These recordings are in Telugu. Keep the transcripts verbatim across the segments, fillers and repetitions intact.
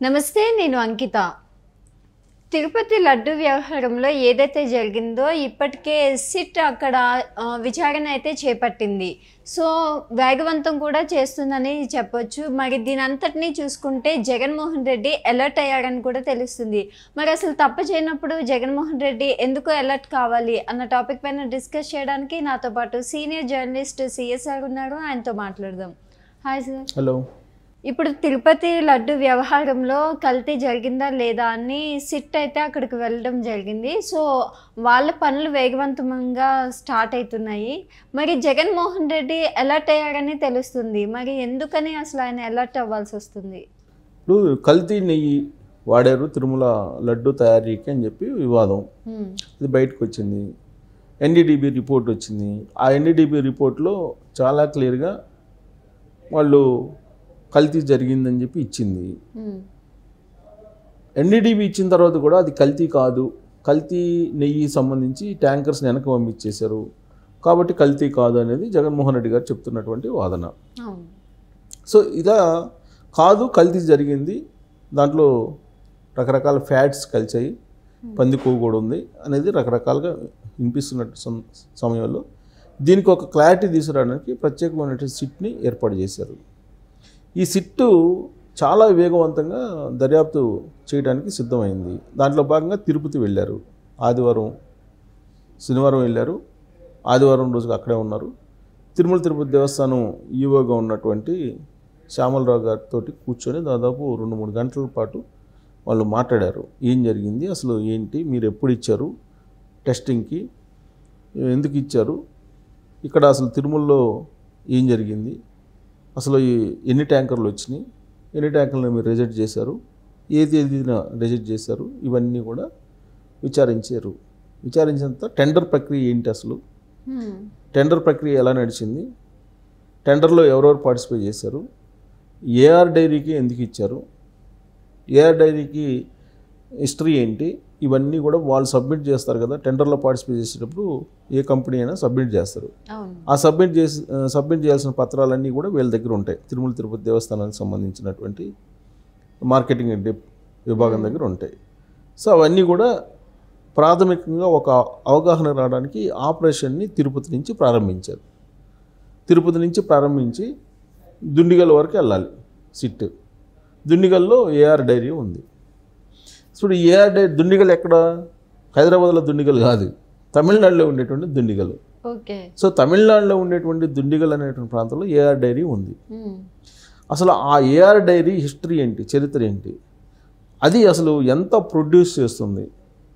నమస్తే, నేను అంకిత. తిరుపతి లడ్డు వ్యవహారంలో ఏదైతే జరిగిందో ఇప్పటికే సిట్ అక్కడ విచారణ అయితే చేపట్టింది. సో వేగవంతం కూడా చేస్తుందని చెప్పొచ్చు. మరి దీని అంతటినీ చూసుకుంటే జగన్మోహన్ రెడ్డి అలర్ట్ అయ్యారని కూడా తెలుస్తుంది. మరి అసలు తప్పు చేయనప్పుడు జగన్మోహన్ రెడ్డి ఎందుకు అలర్ట్ కావాలి అన్న టాపిక్ పైన డిస్కస్ చేయడానికి నాతో పాటు సీనియర్ జర్నలిస్ట్ సిఎస్ఆర్ ఉన్నారు. ఆయనతో మాట్లాడదాం. Hi sir. హలో. ఇప్పుడు తిరుపతి లడ్డు వ్యవహారంలో కల్తీ జరిగిందా లేదా అని సిట్ అయితే అక్కడికి వెళ్ళడం జరిగింది. సో వాళ్ళ పనులు వేగవంతంగా స్టార్ట్ అవుతున్నాయి. మరి జగన్మోహన్ రెడ్డి అలర్ట్ అయ్యారని తెలుస్తుంది. మరి ఎందుకని అసలు ఆయన అలర్ట్ అవ్వాల్సి వస్తుంది? ఇప్పుడు కల్తీ నెయ్యి వాడారు తిరుమల లడ్డు తయారీకి అని చెప్పి వివాదం ఇది బయటకు వచ్చింది. ఎన్డీడీబీ రిపోర్ట్ వచ్చింది. ఆ ఎన్డీడీబీ రిపోర్ట్లో చాలా క్లియర్గా వాళ్ళు కల్తీ జరిగిందని చెప్పి ఇచ్చింది. ఎన్డీడీబీ ఇచ్చిన తర్వాత కూడా అది కల్తీ కాదు, కల్తీ నెయ్యి సంబంధించి ట్యాంకర్స్ వెనక పంపించేశారు కాబట్టి కల్తీ కాదు అనేది జగన్మోహన్ రెడ్డి గారు చెప్తున్నటువంటి వాదన. సో ఇలా కాదు, కల్తీ జరిగింది, దాంట్లో రకరకాల ఫ్యాట్స్ కలిసాయి, పంది కొవ్వు కూడా ఉంది అనేది రకరకాలుగా వినిపిస్తున్నట్టు సమయంలో దీనికి ఒక క్లారిటీ తీసుకురావడానికి ప్రత్యేకమైనటువంటి సిట్ని ఏర్పాటు చేశారు. ఈ సిట్టు చాలా వేగవంతంగా దర్యాప్తు చేయడానికి సిద్ధమైంది. దాంట్లో భాగంగా తిరుపతి వెళ్ళారు. ఆదివారం శనివారం వెళ్ళారు, ఆదివారం రోజుగా అక్కడే ఉన్నారు. తిరుమల తిరుపతి దేవస్థానం ఈవోగా ఉన్నటువంటి శ్యామలరావు గారితో కూర్చొని దాదాపు రెండు మూడు గంటల పాటు వాళ్ళు మాట్లాడారు. ఏం జరిగింది, అసలు ఏంటి, మీరు ఎప్పుడు ఇచ్చారు టెస్టింగ్కి, ఎందుకు ఇచ్చారు, ఇక్కడ అసలు తిరుమలలో ఏం జరిగింది, అసలు ఎన్ని ట్యాంకర్లు వచ్చినాయి, ఎన్ని ట్యాంకర్లు మీరు రిజెక్ట్ చేశారు, ఏ తేదీన రిజెక్ట్ చేశారు, ఇవన్నీ కూడా విచారించారు. విచారించినంత టెండర్ ప్రక్రియ ఏంటి, అసలు టెండర్ ప్రక్రియ ఎలా నడిచింది, టెండర్లో ఎవరెవరు పార్టిసిపేట్ చేశారు, ఏఆర్ డైరీకి ఎందుకు ఇచ్చారు, ఏఆర్ డైరీకి హిస్టరీ ఏంటి, ఇవన్నీ కూడా వాళ్ళు సబ్మిట్ చేస్తారు కదా. టెండర్లో పార్టిసిపేట్ చేసేటప్పుడు ఏ కంపెనీ అయినా సబ్మిట్ చేస్తారు. ఆ సబ్మిట్ చేసి సబ్మిట్ చేయాల్సిన పత్రాలన్నీ కూడా వీళ్ళ దగ్గర ఉంటాయి. తిరుమల తిరుపతి దేవస్థానానికి సంబంధించినటువంటి మార్కెటింగ్ విభాగం దగ్గర ఉంటాయి. సో అవన్నీ కూడా ప్రాథమికంగా ఒక అవగాహన రావడానికి ఆపరేషన్ని తిరుపతి నుంచి ప్రారంభించారు. తిరుపతి నుంచి ప్రారంభించి దుండిగల్ వరకు వెళ్ళాలి సిట్. దుండిగల్లో ఏఆర్ డైరీ ఉంది. ఇప్పుడు ఏఆర్ డైరీ దుండిగల్ ఎక్కడ, హైదరాబాద్లో దుండిగల్ కాదు, తమిళనాడులో ఉండేటువంటి దుండిగల్. సో తమిళనాడులో ఉండేటువంటి దుండిగల్ అనేటువంటి ప్రాంతంలో ఏఆర్ డైరీ ఉంది. అసలు ఆ ఏఆర్ డైరీ హిస్టరీ ఏంటి, చరిత్ర ఏంటి, అది అసలు ఎంత ప్రొడ్యూస్ చేస్తుంది,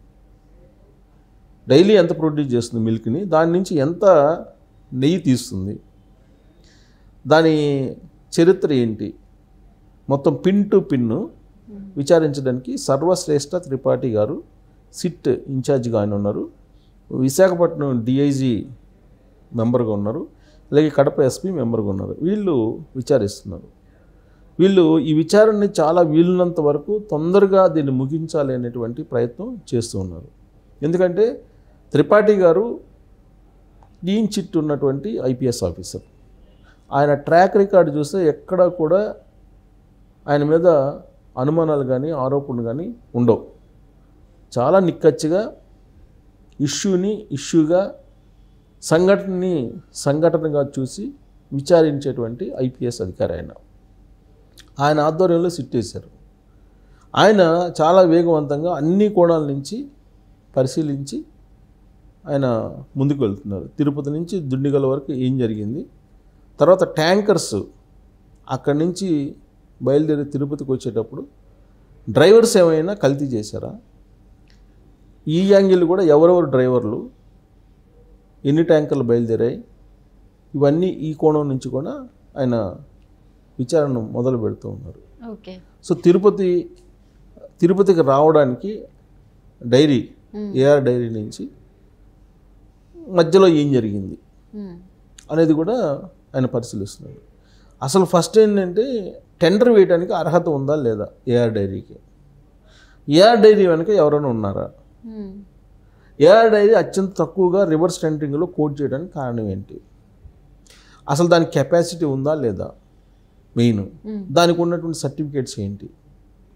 డైలీ ఎంత ప్రొడ్యూస్ చేస్తుంది మిల్క్ని, దాని నుంచి ఎంత నెయ్యి తీస్తుంది, దాని చరిత్ర ఏంటి, మొత్తం పిన్ టు పిన్ను విచారించడానికి సర్వశ్రేష్ఠ త్రిపాఠి గారు సిట్ ఇన్ఛార్జిగా ఆయన ఉన్నారు. విశాఖపట్నం డిఐజీ మెంబర్గా ఉన్నారు, అలాగే కడప ఎస్పీ మెంబర్గా ఉన్నారు. వీళ్ళు విచారిస్తున్నారు. వీళ్ళు ఈ విచారణని చాలా వీలున్నంత వరకు తొందరగా దీన్ని ముగించాలి అనేటువంటి ప్రయత్నం చేస్తూ ఉన్నారు. ఎందుకంటే త్రిపాఠి గారు క్లీన్ చిట్ ఉన్నటువంటి ఐపీఎస్ ఆఫీసర్. ఆయన ట్రాక్ రికార్డు చూస్తే ఎక్కడా కూడా ఆయన మీద అనుమానాలు కానీ ఆరోపణలు కానీ ఉండవు. చాలా నిక్కచ్చిగా ఇష్యూని ఇష్యూగా, సంఘటనని సంఘటనగా చూసి విచారించేటువంటి ఐపీఎస్ అధికారి ఆయన. ఆయన ఆధ్వర్యంలో సిట్ వేశారు. ఆయన చాలా వేగవంతంగా అన్ని కోణాల నుంచి పరిశీలించి ఆయన ముందుకు వెళ్తున్నారు. తిరుపతి నుంచి దుండిగల వరకు ఏం జరిగింది, తర్వాత ట్యాంకర్స్ అక్కడి నుంచి బయలుదేరి తిరుపతికి వచ్చేటప్పుడు డ్రైవర్స్ ఏమైనా కల్తీ చేశారా, ఈ యాంగిల్ కూడా ఎవరెవరు డ్రైవర్లు, ఎన్ని ట్యాంకర్లు బయలుదేరాయి, ఇవన్నీ ఈ కోణం నుంచి కూడా ఆయన విచారణ మొదలు పెడుతూ ఉన్నారు. సో తిరుపతి తిరుపతికి రావడానికి డైరీ ఏఆర్ డైరీ నుంచి మధ్యలో ఏం జరిగింది అనేది కూడా ఆయన పరిశీలిస్తున్నారు. అసలు ఫస్ట్ ఏంటంటే టెండర్ వేయడానికి అర్హత ఉందా లేదా ఏఆర్ డైరీకి, ఏఆర్ డైరీ వెనక ఎవరైనా ఉన్నారా, ఏఆర్ డైరీ అత్యంత తక్కువగా రివర్స్ టెండరింగ్లో కోట్ చేయడానికి కారణం ఏంటి, అసలు దానికి కెపాసిటీ ఉందా లేదా, మెయిన్ దానికి ఉన్నటువంటి సర్టిఫికేట్స్ ఏంటి,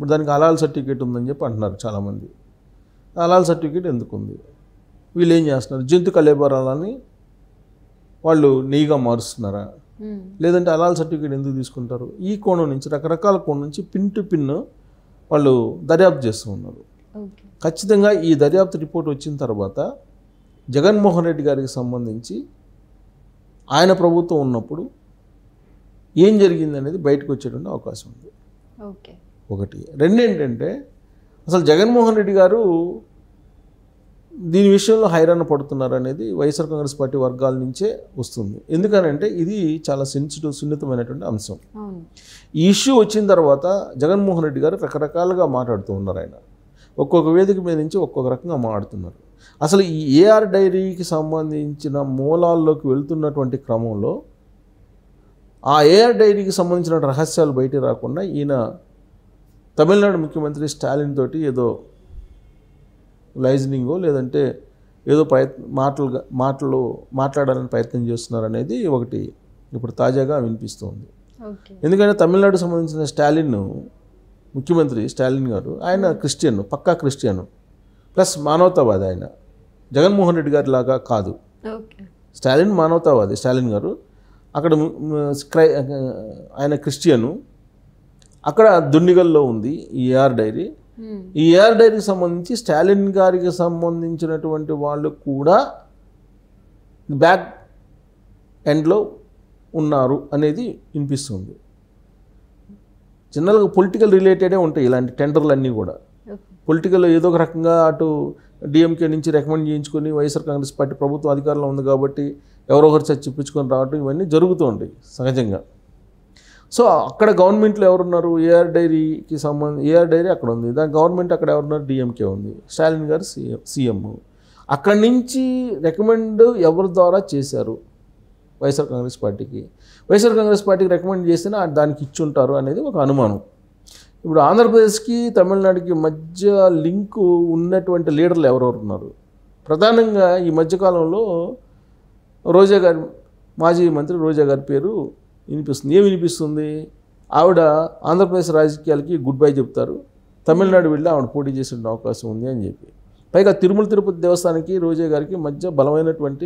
ఇప్పుడు దానికి హలాల్ సర్టిఫికేట్ ఉందని చెప్పి అంటున్నారు చాలామంది. హలాల్ సర్టిఫికేట్ ఎందుకు ఉంది? వీళ్ళు ఏం చేస్తున్నారు? జంతు కళేబరాలని వాళ్ళు నెయ్యిగా మారుస్తున్నారా? లేదంటే హలాల్ సర్టిఫికేట్ ఎందుకు తీసుకుంటారు? ఈ కోణం నుంచి, రకరకాల కోణం నుంచి పిన్ టు పిన్ వాళ్ళు దర్యాప్తు చేస్తూ ఉన్నారు. ఖచ్చితంగా ఈ దర్యాప్తు రిపోర్ట్ వచ్చిన తర్వాత జగన్మోహన్ రెడ్డి గారికి సంబంధించి ఆయన ప్రభుత్వం ఉన్నప్పుడు ఏం జరిగింది అనేది బయటకు వచ్చేటువంటి అవకాశం ఉంది. ఓకే, ఒకటి. రెండేంటంటే అసలు జగన్మోహన్ రెడ్డి గారు దీని విషయంలో హైరాణ పడుతున్నారు అనేది వైఎస్ఆర్ కాంగ్రెస్ పార్టీ వర్గాల నుంచే వస్తుంది. ఎందుకనంటే ఇది చాలా సెన్సిటివ్, సున్నితమైనటువంటి అంశం. ఈ ఇష్యూ వచ్చిన తర్వాత జగన్మోహన్ రెడ్డి గారు రకరకాలుగా మాట్లాడుతూ ఉన్నారు. ఆయన ఒక్కొక్క వేదిక మీద నుంచి ఒక్కొక్క రకంగా మాట్లాడుతున్నారు. అసలు ఈ ఏఆర్ డైరీకి సంబంధించిన మూలాల్లోకి వెళ్తున్నటువంటి క్రమంలో ఆ ఏఆర్ డైరీకి సంబంధించిన రహస్యాలు బయట రాకుండా ఈయన తమిళనాడు ముఖ్యమంత్రి స్టాలిన్ తోటి ఏదో లైజనింగో లేదంటే ఏదో ప్రయత్ మాటలుగా మాటలు మాట్లాడాలని ప్రయత్నం చేస్తున్నారు అనేది ఒకటి ఇప్పుడు తాజాగా వినిపిస్తుంది. ఎందుకంటే తమిళనాడు సంబంధించిన స్టాలిన్ ముఖ్యమంత్రి స్టాలిన్ గారు ఆయన క్రిస్టియన్, పక్కా క్రిస్టియన్, ప్లస్ మానవతావాది. ఆయన జగన్మోహన్ రెడ్డి గారి లాగా కాదు. స్టాలిన్ మానవతావాది. స్టాలిన్ గారు అక్కడ క్రై ఆయన క్రిస్టియను. అక్కడ దుండిగల్లో ఉంది ఈ ఏఆర్ డైరీ. ఈ ఏఆర్ డైరీకి సంబంధించి స్టాలిన్ గారికి సంబంధించినటువంటి వాళ్ళు కూడా బ్యాక్ ఎండ్లో ఉన్నారు అనేది వినిపిస్తుంది. జనరల్గా పొలిటికల్ రిలేటెడే ఉంటాయి ఇలాంటి టెండర్లు అన్నీ కూడా. పొలిటికల్ ఏదో ఒక రకంగా అటు డిఎంకే నుంచి రికమెండ్ చేయించుకొని వైఎస్ఆర్ కాంగ్రెస్ పార్టీ ప్రభుత్వం అధికారంలో ఉంది కాబట్టి ఎవరో ఒకరు చచ్చిప్పించుకొని రావడం ఇవన్నీ జరుగుతూ ఉంటాయి సహజంగా. సో అక్కడ గవర్నమెంట్లో ఎవరున్నారు? ఏఆర్ డైరీకి సంబంధించి ఏఆర్ డైరీ అక్కడ ఉంది, దాని గవర్నమెంట్ అక్కడ ఎవరున్నారు? డిఎంకే ఉంది, స్టాలిన్ గారు సీఎం సీఎం అక్కడి నుంచి రికమెండ్ ఎవరి ద్వారా చేశారు వైఎస్ఆర్ కాంగ్రెస్ పార్టీకి? వైఎస్ఆర్ కాంగ్రెస్ పార్టీకి రికమెండ్ చేస్తేనే దానికి ఇచ్చుంటారు అనేది ఒక అనుమానం. ఇప్పుడు ఆంధ్రప్రదేశ్కి తమిళనాడుకి మధ్య లింకు ఉన్నటువంటి లీడర్లు ఎవరెవరు ఉన్నారు? ప్రధానంగా ఈ మధ్యకాలంలో రోజా గారి, మాజీ మంత్రి రోజా గారి పేరు వినిపిస్తుంది. ఏం వినిపిస్తుంది? ఆవిడ ఆంధ్రప్రదేశ్ రాజకీయాలకి గుడ్ బై చెప్తారు, తమిళనాడు వెళ్ళి ఆవిడ పోటీ చేసే అవకాశం ఉంది అని చెప్పి. పైగా తిరుమల తిరుపతి దేవస్థానానికి రోజా గారికి మధ్య బలమైనటువంటి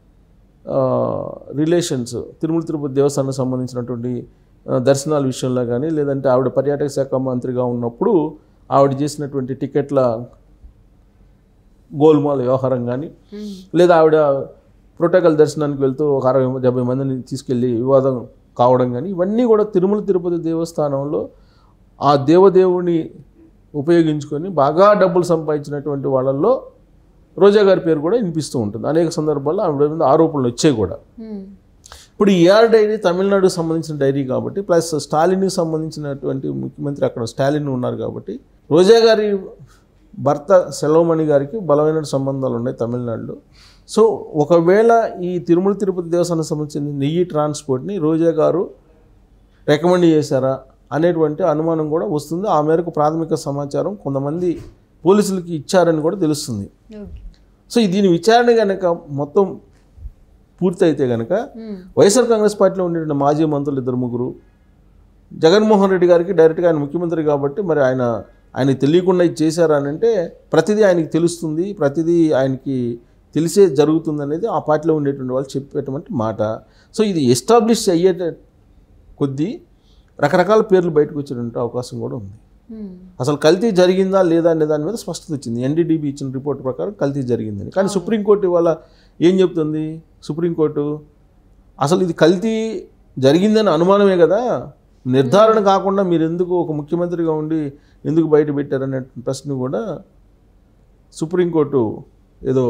రిలేషన్స్. తిరుమల తిరుపతి దేవస్థానానికి సంబంధించినటువంటి దర్శనాల విషయంలో కానీ, లేదంటే ఆవిడ పర్యాటక శాఖ మంత్రిగా ఉన్నప్పుడు ఆవిడ చేసినటువంటి టికెట్ల గోల్మాల్ వ్యవహారం కానీ, లేదా ఆవిడ ప్రోటోకాల్ దర్శనానికి వెళ్తూ ఒక అరవై డెబ్బై మందిని తీసుకెళ్ళి వివాదం కావడం కానీ, ఇవన్నీ కూడా తిరుమల తిరుపతి దేవస్థానంలో ఆ దేవదేవుని ఉపయోగించుకొని బాగా డబ్బులు సంపాదించినటువంటి వాళ్ళల్లో రోజా గారి పేరు కూడా వినిపిస్తూ ఉంటుంది. అనేక సందర్భాల్లో ఆవిడ మీద ఆరోపణలు వచ్చాయి కూడా. ఇప్పుడు ఈ ఏఆర్ డైరీ తమిళనాడుకు సంబంధించిన డైరీ కాబట్టి, ప్లస్ స్టాలిన్కి సంబంధించినటువంటి ముఖ్యమంత్రి అక్కడ స్టాలిన్ ఉన్నారు కాబట్టి, రోజా గారి భర్త సెలవుమణి గారికి బలమైన సంబంధాలు ఉన్నాయి తమిళనాడులో. సో ఒకవేళ ఈ తిరుమల తిరుపతి దేవస్థానానికి సంబంధించిన నెయ్యి ట్రాన్స్పోర్ట్ని రోజా గారు రికమెండ్ చేశారా అనేటువంటి అనుమానం కూడా వస్తుంది. ఆ మేరకు ప్రాథమిక సమాచారం కొంతమంది పోలీసులకి ఇచ్చారని కూడా తెలుస్తుంది. సో దీని విచారణ కనుక మొత్తం పూర్తయితే కనుక వైఎస్ఆర్ కాంగ్రెస్ పార్టీలో ఉండేటువంటి మాజీ మంత్రులు ఇద్దరు ముగ్గురు, జగన్మోహన్ రెడ్డి గారికి డైరెక్ట్గా ఆయన ముఖ్యమంత్రి కాబట్టి మరి ఆయన ఆయనకి తెలియకుండా ఇది చేశారా అని అంటే ప్రతిదీ ఆయనకి తెలుస్తుంది, ప్రతిదీ ఆయనకి తెలిసే జరుగుతుంది అనేది ఆ పార్టీలో ఉండేటువంటి వాళ్ళు చెప్పేటువంటి మాట. సో ఇది ఎస్టాబ్లిష్ అయ్యే కొద్దీ రకరకాల పేర్లు బయటకు వచ్చేటువంటి అవకాశం కూడా ఉంది. అసలు కల్తీ జరిగిందా లేదా అనే దాని మీద స్పష్టత వచ్చింది. ఎన్డీడీబీ ఇచ్చిన రిపోర్ట్ ప్రకారం కల్తీ జరిగిందని. కానీ సుప్రీంకోర్టు ఇవాళ ఏం చెప్తుంది? సుప్రీంకోర్టు అసలు ఇది కల్తీ జరిగిందని అనుమానమే కదా, నిర్ధారణ కాకుండా మీరు ఎందుకు ఒక ముఖ్యమంత్రిగా ఉండి ఎందుకు బయట పెట్టారనే ప్రశ్న కూడా సుప్రీంకోర్టు ఏదో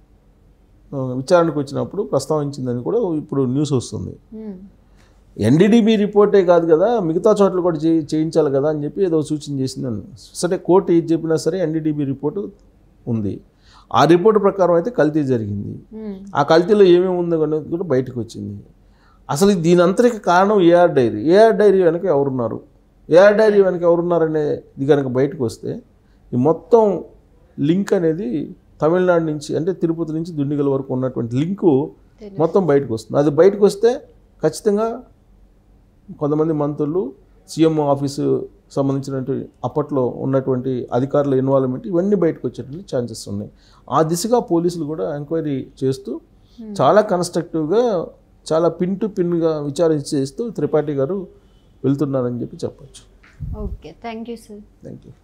విచారణకు వచ్చినప్పుడు ప్రస్తావించిందని కూడా ఇప్పుడు న్యూస్ వస్తుంది. ఎన్డీడీబీ రిపోర్టే కాదు కదా, మిగతా చోట్ల కూడా చే చేయించాలి కదా అని చెప్పి ఏదో సూచన చేసిందని. సరే కోర్టు ఏది చెప్పినా సరే ఎన్డీడీబీ రిపోర్టు ఉంది. ఆ రిపోర్టు ప్రకారం అయితే కల్తీ జరిగింది. ఆ కల్తీలో ఏమేమి ఉందో అనేది కూడా బయటకు వచ్చింది. అసలు దీని అంతటికి కారణం ఏఆర్ డైరీ. ఏఆర్ డైరీ వెనక ఎవరున్నారు, ఏఆర్ డైరీ వెనక ఎవరున్నారనేది కనుక బయటకు వస్తే ఈ మొత్తం లింక్ అనేది తమిళనాడు నుంచి అంటే తిరుపతి నుంచి దుండిగల్ వరకు ఉన్నటువంటి లింకు మొత్తం బయటకు వస్తుంది. అది బయటకు వస్తే ఖచ్చితంగా కొంతమంది మంత్రులు, సీఎం ఆఫీసు సంబంధించినటువంటి అప్పట్లో ఉన్నటువంటి అధికారుల ఇన్వాల్వ్మెంట్ ఇవన్నీ బయటకు వచ్చేటువంటి ఛాన్సెస్ ఉన్నాయి. ఆ దిశగా పోలీసులు కూడా ఎంక్వైరీ చేస్తూ చాలా కన్స్ట్రక్టివ్గా చాలా పిన్ టు పిన్గా విచారణ చేస్తూ త్రిపాఠి గారు వెళ్తున్నారని చెప్పి చెప్పచ్చు. Okay, thank you sir. Thank you.